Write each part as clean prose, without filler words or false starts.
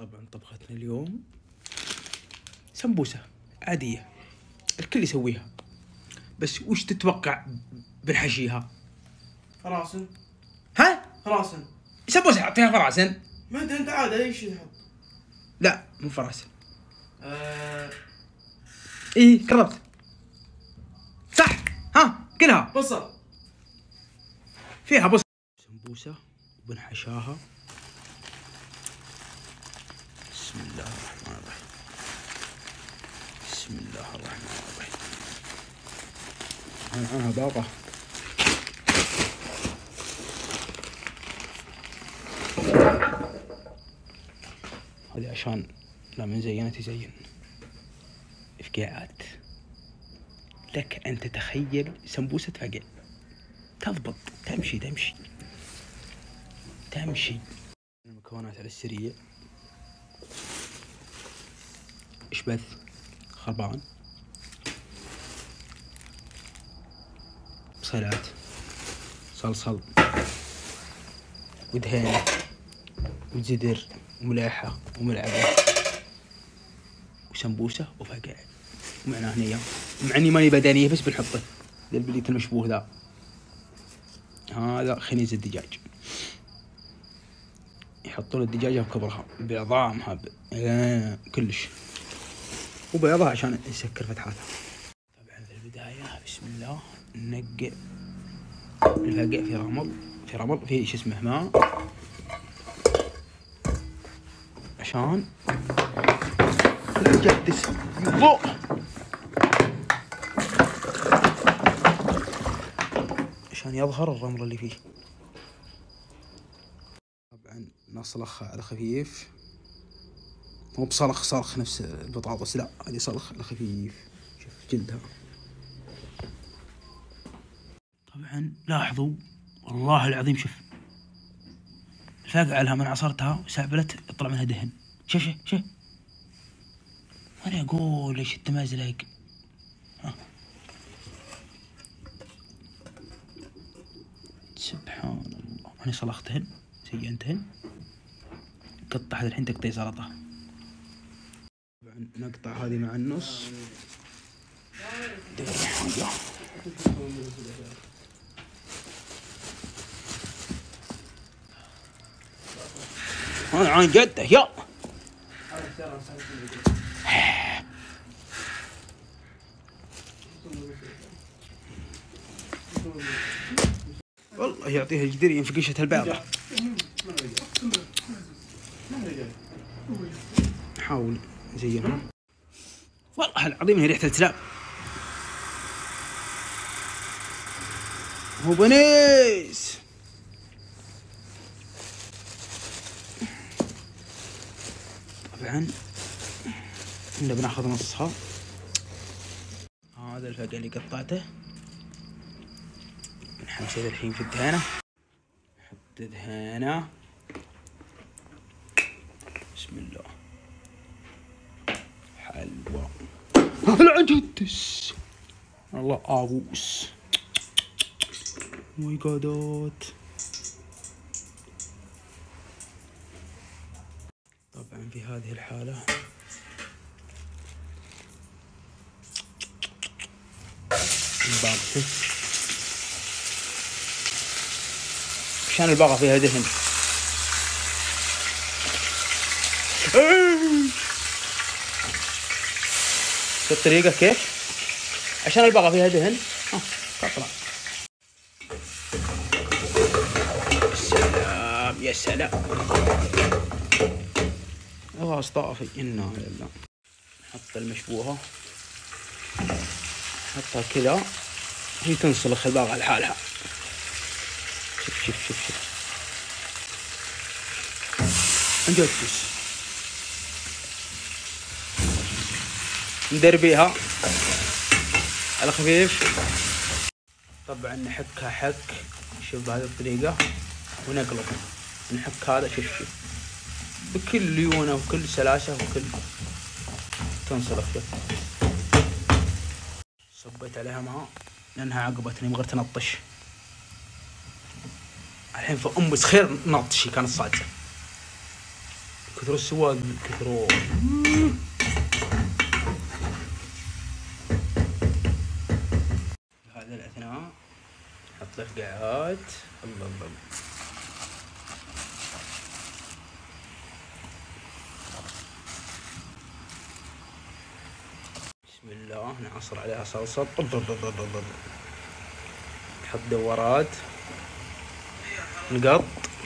طبعا طبختنا اليوم سمبوسة عادية الكل يسويها، بس وش تتوقع بنحشيها؟ فراسن. ها؟ فراسن. سمبوسة حط فيها فراسن؟ ما انت عاد اي شيء تحط. لا مو فراسن. ايه قربت صح. ها كلها بصل. فيها بصل. سمبوسة وبنحشاها. بسم الله الرحمن الرحيم. بسم الله الرحمن الرحيم. معاها باقة. هذه عشان لما نزينها تزين. إفقاعات. لك أن تتخيل سمبوسة فقع تضبط تمشي. المكونات على السريع: إشبث، خربان، بصلات، صلصل، ودهانة، وزدر، وملاحة، وملعقة، وسمبوسة، وفقع. ومعنا هنية، مع اني ماني بدنية بس بنحطه للبليت المشبوه ذا. هذا خنيز الدجاج، يحطون الدجاجة بكبرها بعظامها كلش، وبيضها عشان يسكر فتحاتها. طبعا في البداية بسم الله ننقع الفقع في رمل في شو اسمه ماء عشان الدجاج يضوء، عشان يظهر الرمل اللي فيه. طبعا نصلخ على خفيف، مو بصلخ نفس البطاطس، لا هذه صلخ على خفيف. شوف جلدها. طبعا لاحظوا والله العظيم، شوف الفاقعة لها من عصرتها وسعبلت يطلع منها دهن. شوف وانا اقول ايش التمازلق. سبحان الله. انا صلختهن زينتهن. قطع هذا الحين تقطيع سلطة. طبعا نقطع هذه مع النص. هذا عن جده يا والله يعطيها الجدير ينفقشة البعضة. نحاول نزينها. والله العظيم هي ريحة الكلاب. هو بنيس. طبعا إحنا بناخذ نصها. هذا الفقع اللي قطعته بنحمسه الحين في الدهانة. نحط دهانة. بسم الله. حلوة. العجدس. الله آبوس. ماي جادات. طبعا في هذه الحالة الباقة. عشان الباقة فيها دهن. الطريقة كيف؟ عشان الباقة فيها دهن. تطلع. سلام يا سلام. غاز طافي. إنا لله. نحط المشبوهة، نحطها كذا هي تنسلخ الباقة لحالها. شوف نجدس. ندربيها على خفيف. طبعا نحكها حك. شوف بهذه الطريقة ونقلب. نحك هذا شوف بكل ليونة وكل سلاسة وكل تنسلخ. شوف صبيت عليها ماء لأنها عقبتني مغير تنطش. الحين في بس خير نطشي كانت صاجة. كثر السواد كثروا. هذا الأثناء حط القاعات. الله الله. بسم الله. نعصر عليها صلصة. نحط دورات نقط.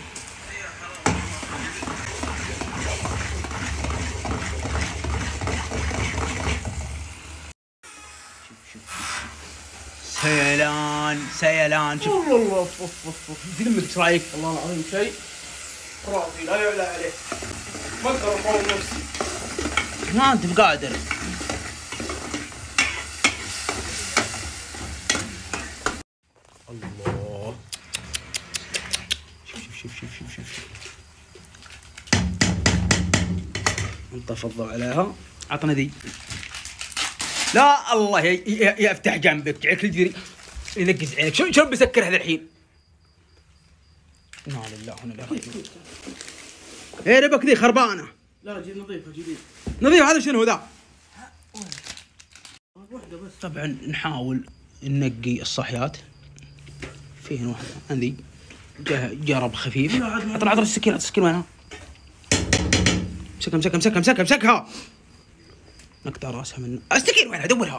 سيلان شوف. والله بذمك ايش رايك؟ والله العظيم شيء خرافي لا يعلى عليه. ما اقدر اقاوم نفسي. ما انت بقادر. الله. شوف انطف الضوء عليها. عطنا ذي. لا الله يفتح جنبك جعلك الجري ينقز عينك. شو بسكر هذا الحين؟ لا لله هنا لا راجعون. ايه ربك ذي خربانه. لا جيب نظيفه جديد. نظيف. هذا شنو ذا؟ واحده بس. طبعا نحاول ننقي الصحيات. فيه واحده عندي جرب خفيف. عطنا السكينه. السكينه وينها؟ مسكها. نقطع راسها من السكين. وينها؟ دورها.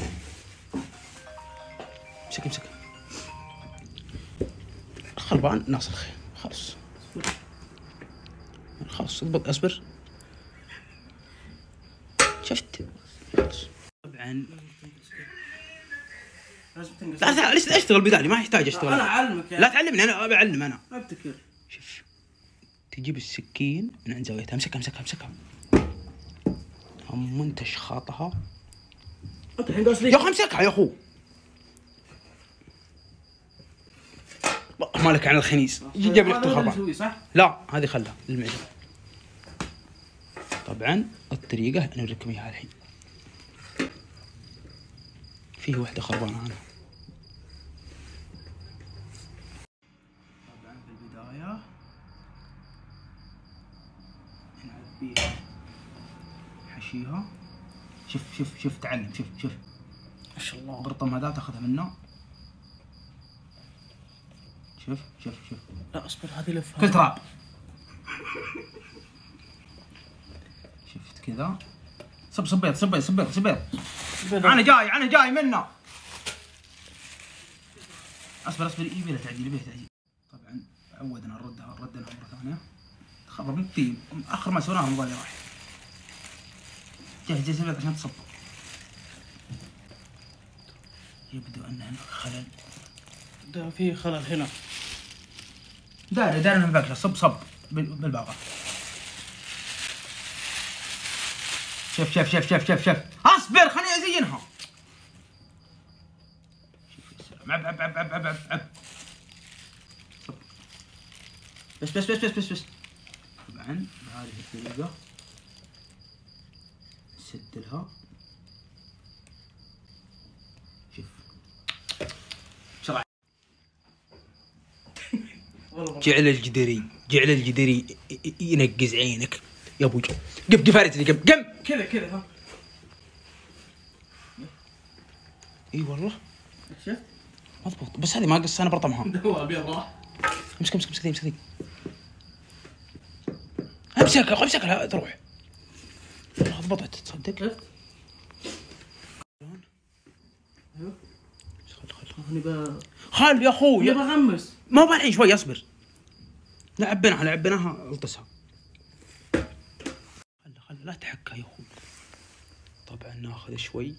مسك خربان ناسخ. خلاص اضبط. اصبر. شفت؟ خلاص. طبعا لازم تنقص. لا اشتغل بدالي. ما يحتاج اشتغل. انا اعلمك لا تعلمني. انا بعلم. انا ابتكر. شوف. تجيب السكين من عند زاويتها. امسكها. هم تشخاطها. انت الحين قاص لي يا اخي امسكها يا اخو. مالك عن الخنيس. جيب لك الخربان. صح؟ لا هذه خلها للمعده. طبعا الطريقه نوريكم اياها الحين. فيه واحده خربانه عنها. طبعا في البدايه نعبيها حشيها. شوف تعلم. شوف ما شاء الله. برطم هذا تاخذها منه. شوف لا اصبر هذه لفها. كل تراب. شفت كذا. صبيت. انا جاي منه. اصبر يبي له تعديل. طبعا عودنا نردها مره ثانيه. خبر مكتيب. اخر ما سويناه الموبايل راح. جهز البيض عشان تصب. يبدو ان هناك خلل. ده في خلل هنا. داري انها مباكله. صب بالباقه. شوف. اصبر خليني ازينها. شوف عب. صب. بس. طبعا بهذه الطريقه نسدلها. شوف بسرعه. جعل الجدري ينقز عينك يا ابو. قف هارتني. قم كذا ها. اي والله شفت؟ مضبوط. بس هذه ما قص. انا برطمها. هو ابيض راح. امسك ذي. امسكها تروح. ضبطت تصدق. شفت؟ ايوه. خل يا اخوي. بغمس. ما بالحين شوي. اصبر. لعبناها الطسها. خل لا تحكها يا اخوي. طبعا ناخذ شوي.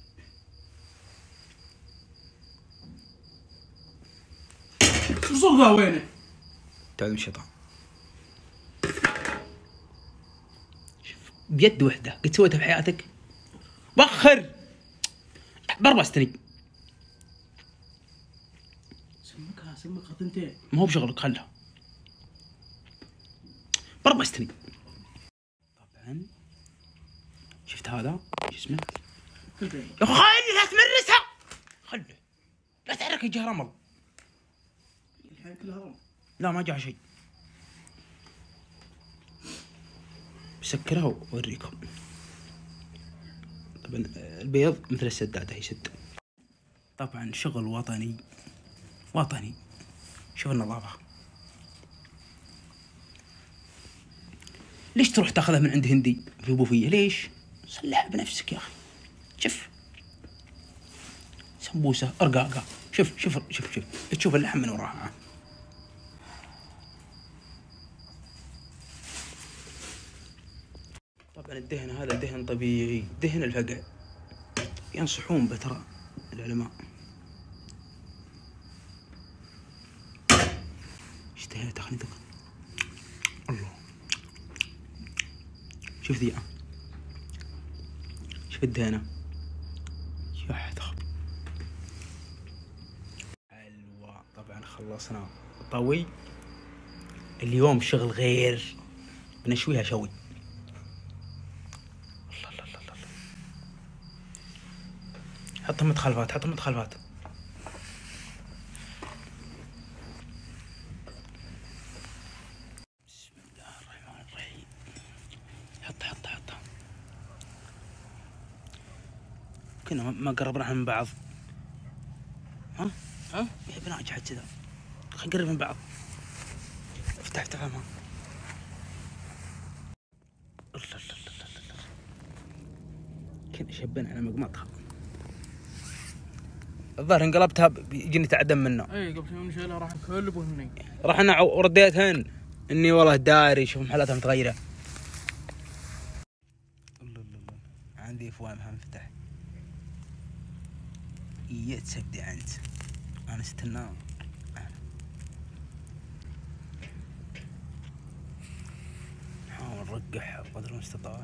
صوغها وينه؟ تعال الشيطان. شوف بيد وحده قد سويتها بحياتك. وخر بربستني. سمكها ثنتين. ما هو بشغلك. خلها بربستني. طبعا شفت هذا شو اسمه يا اخي. لا تمرسها. خله لا تحرك يجي رمل. الحين كلها رمل. لا ما جاء شيء. بسكرها وأوريكم. طبعا البيض مثل السدادة يسد. طبعا شغل وطني وطني. شوف النظافة. ليش تروح تاخذها من عند هندي في بوفية؟ ليش؟ صلحها بنفسك يا أخي. شوف سمبوسة أرقاقة. شوف شوف شوف شوف تشوف اللحم من وراها. طبعا الدهن هذا دهن طبيعي، دهن الفقع، ينصحون به ترى العلماء. اشتهيت خليني ادوق. الله شوف ذي، شوف الدهنة يا حذر. حلوة. طبعا خلصنا طوي. اليوم شغل غير، بنشويها شوي. الله الله الله الله. حطهم متخلفات، حطهم متخلفات. بسم الله الرحمن الرحيم. حط حط حط. كنا ما قربنا من بعض. ها يا بناجح كذا. خلينا نقرب من بعض. افتح افتح ما. الله الله الله الله. كنا شبنا على مقمطها. الظاهر انقلبتها بيجيني تعدم منه. اي قبل شوي نشيلها راح كلب هني. رحنا ورديتهن اني والله داري شوف محلاتها متغيره. الله الله الله. عندي افوامها مفتح. يا تسبدي انت. انا استنى. نحاول نرقعها قدر المستطاع.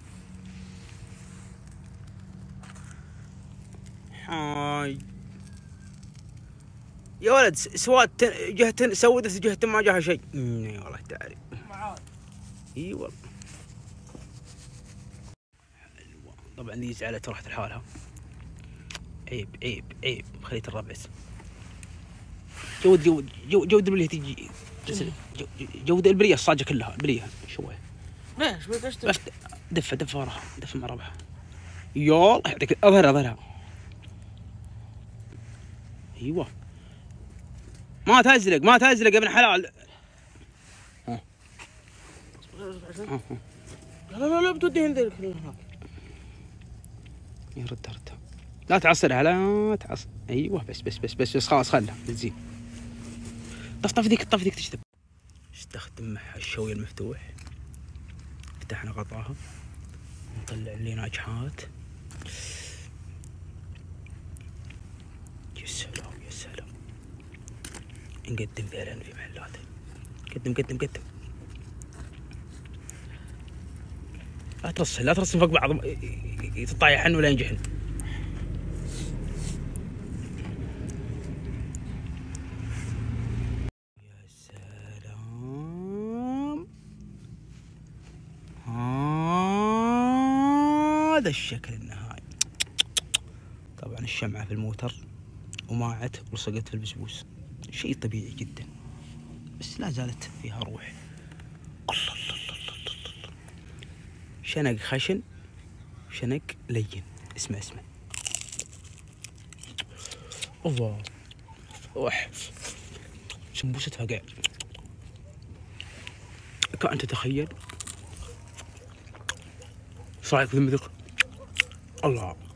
هاي يا ولد سواد جهة سودت جهة ما جاها شيء. اي والله تعرف. اي والله. حلوة. طبعا ذي زعلت راحت لحالها. عيب عيب عيب. خليت الربعس. جود البليه تجي. جود البليه الصاجه كلها البليه شويه. ليش بس دفه وراها دفه مع ربعها. يلا يعطيك اظهرها. ايوه ما تزلق يا ابن حلال. لا بتودي هندي هناك. ردها لا تعصرها لا تعصر. ايوه بس خلاص خلها تزين. طف ذيك تجذب. استخدم معها الشوي المفتوح. فتحنا غطاها نطلع لي ناجحات. يا سلام نقدم ذيلين في محلات. قدم لا ترسل فوق بعض يتطايحن ولا ينجحن. يا سلام. هذا الشكل النهائي. طبعا الشمعة في الموتر وماعت ولصقت في البسبوس. شيء طبيعي جدا بس لا زالت فيها روح. الله شنق خشن شنق لين. اسمع الله. سمبوسة فقع. كأن تتخيل. ايش رايك في المذق؟ الله